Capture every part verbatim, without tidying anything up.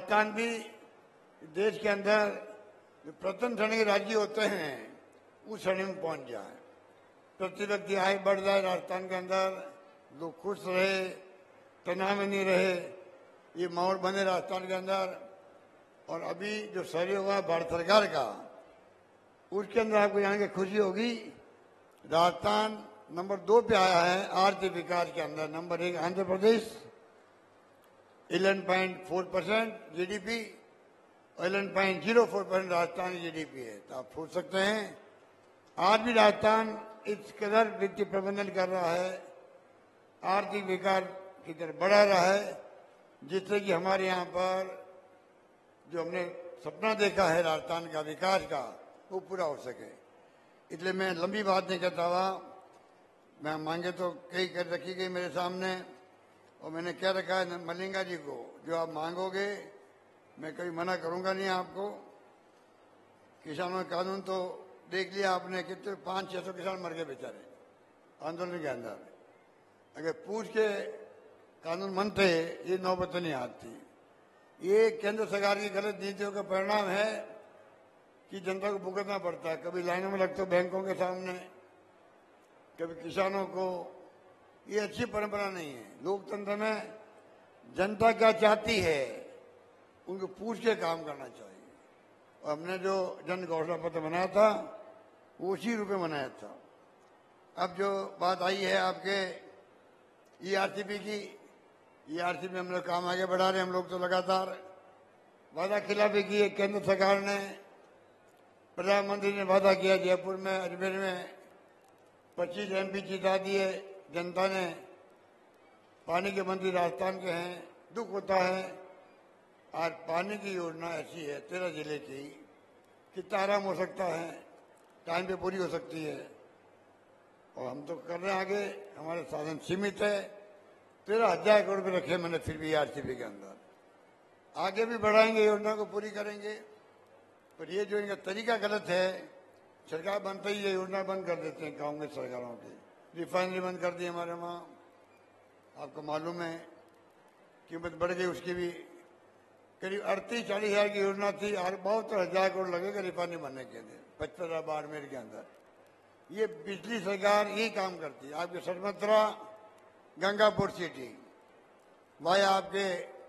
राजस्थान भी देश के अंदर जो प्रथम श्रेणी के राज्य होते हैं उस श्रेणी में पहुंच जाए, प्रति व्यक्ति आय बढ़ जाए राजस्थान के अंदर, लोग खुश रहे, तनाव में नहीं रहे, ये माहौल बने राजस्थान के अंदर। और अभी जो सर्वे हुआ भारत सरकार का, उसके अंदर आपको जान के खुशी होगी, राजस्थान नंबर दो पे आया है आर्थिक विकास के अंदर। नंबर एक Andhra Pradesh eleven point four percent G D P, eleven point zero four percent Rajasthan की जी डी पी है। तो आप सोच सकते हैं आज भी राजस्थान इस कदर वित्तीय प्रबंधन कर रहा है, आर्थिक विकास की तरफ बढ़ा रहा है, जिससे कि हमारे यहाँ पर जो हमने सपना देखा है राजस्थान का विकास का, वो पूरा हो सके। इसलिए मैं लंबी बात नहीं करता हुआ, मैं मांगे तो कई कर रखी गई मेरे सामने, और मैंने क्या रखा है मलिंगा जी को, जो आप मांगोगे मैं कभी मना करूंगा नहीं आपको। किसानों का कानून तो देख लिया आपने, कितने पाँच छह सौ किसान मर गए बेचारे आंदोलन के अंदर। अगर पूछ के कानून बनते ये नौबत नहीं आती। ये केंद्र सरकार की गलत नीतियों का परिणाम है कि जनता को भुगतना पड़ता है। कभी लाइनों में लगते बैंकों के सामने, कभी किसानों को। ये अच्छी परंपरा नहीं है। लोकतंत्र में जनता क्या चाहती है उनको पूछ के काम करना चाहिए। और हमने जो जन घोषणा पत्र बनाया था वो उसी रूप में बनाया था। अब जो बात आई है आपके ई आर सी पी की, ई आर सी पी में हम लोग काम आगे बढ़ा रहे हैं। हम लोग तो लगातार वादा खिलाफी की है। केंद्र सरकार ने, प्रधानमंत्री ने वादा किया, जयपुर में अजमेर में पच्चीस एम पी जिता दिए जनता ने। पानी के मंत्री राजस्थान के हैं, दुख होता है। आज पानी की योजना ऐसी है तेरह जिले की, कितना आराम हो सकता है, टाइम पे पूरी हो सकती है। और हम तो कर रहे हैं आगे, हमारे साधन सीमित है। तेरह हजार करोड़ रुपये रखे मैंने फिर भी आर सी पी के अंदर। आगे भी बढ़ाएंगे, योजना को पूरी करेंगे। पर ये जो इनका तरीका गलत है, सरकार बनते ही ये योजना बंद कर देते हैं कांग्रेस सरकारों की। रिफाइनरी बंद कर दी हमारे वहाँ, आपको मालूम है कीमत बढ़ गई उसकी भी। करीब अड़तीस चालीस हजार की योजना थी और बहुत हजार करोड़ लगेगा रिफाइनरी बनने के लिए पचपन बाड़मेर के अंदर। ये पिछली सरकार यही काम करती है। आपके सतमत्रा गंगापुर सिटी वाया आपके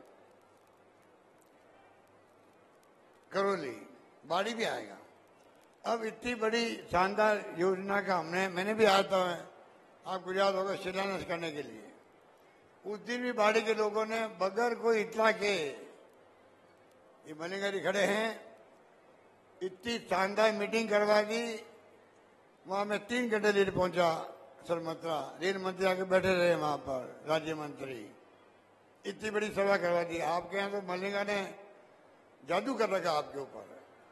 करौली बाड़ी भी आएगा। अब इतनी बड़ी शानदार योजना का हमने मैंने भी आया था, आपको याद होगा, शिलान्यास करने के लिए। उस दिन भी बाड़ी के लोगों ने बगैर कोई इतला के, ये मलिंगारी खड़े हैं, इतनी शानदार मीटिंग करवा दी। वहां में तीन घंटे लेट पहुंचा सरमत्रा, रेल मंत्री आके बैठे रहे वहां पर, राज्य मंत्री। इतनी बड़ी सभा करवा दी। आपके यहाँ तो मलिंगा ने जादू कर रखा आपके ऊपर।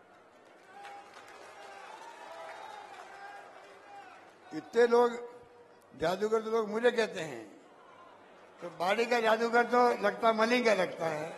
इतने लोग जादूगर तो लोग मुझे कहते हैं, तो बाड़ी का जादूगर तो लगता मलिंगा लगता है,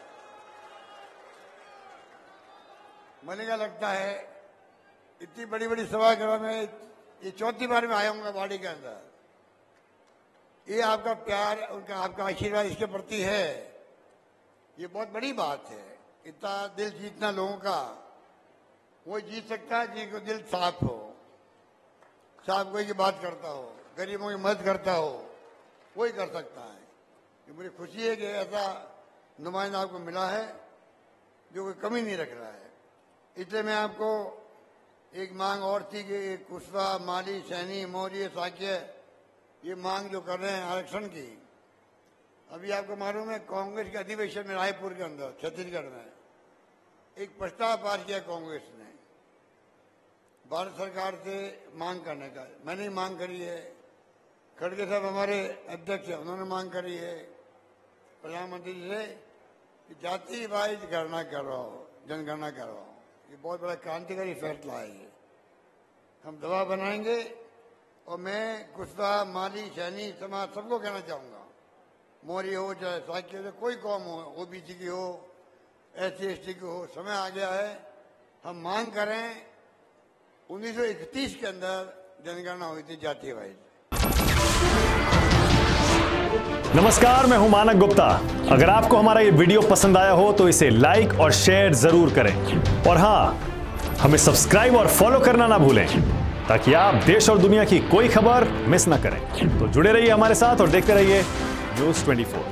मलिंगा लगता है। इतनी बड़ी बड़ी सभा करवा में ये चौथी बार में आया हूँ बाड़ी के अंदर। ये आपका प्यार, उनका आपका आशीर्वाद इसके प्रति है, ये बहुत बड़ी बात है। इतना दिल जीतना लोगों का, वो जीत सकता है जिनको दिल साफ हो, साफ कोई की बात करता हो, गरीबों की मदद करता हो, वही कर सकता है। ये मुझे खुशी है कि ऐसा नुमाइंदा आपको मिला है जो कोई कमी नहीं रख रहा है। इसलिए मैं आपको एक मांग और थी कि कुशवाहा, माली, सैनी, मौर्य, साक्य, ये मांग जो कर रहे हैं आरक्षण की, अभी आपको मालूम है कांग्रेस के अधिवेशन में रायपुर के अंदर छत्तीसगढ़ में एक प्रस्ताव पास किया कांग्रेस ने भारत सरकार से मांग करने का। मैंने ही मांग करी है, खड़गे साहब हमारे अध्यक्ष हैं, उन्होंने मांग करी है प्रधानमंत्री से कि जाति वाइज गणना करवाओ, जनगणना करवाओ। ये बहुत बड़ा क्रांतिकारी फैसला है। ये हम दवा बनाएंगे। और मैं कुशवाहा, माली, सैनी समाज सबको कहना चाहूंगा, मौर्य हो चाहे साक्य हो, कोई कौम हो, ओबीसी की हो, एस सी एस टी की हो, समय आ गया है हम मांग करें। उन्नीस सौ इकतीस के अंदर जनगणना हुई थी जाति वाइज। नमस्कार, मैं हूं मानक गुप्ता। अगर आपको हमारा ये वीडियो पसंद आया हो तो इसे लाइक और शेयर जरूर करें, और हां, हमें सब्सक्राइब और फॉलो करना ना भूलें ताकि आप देश और दुनिया की कोई खबर मिस ना करें। तो जुड़े रहिए हमारे साथ और देखते रहिए न्यूज़ चौबीस।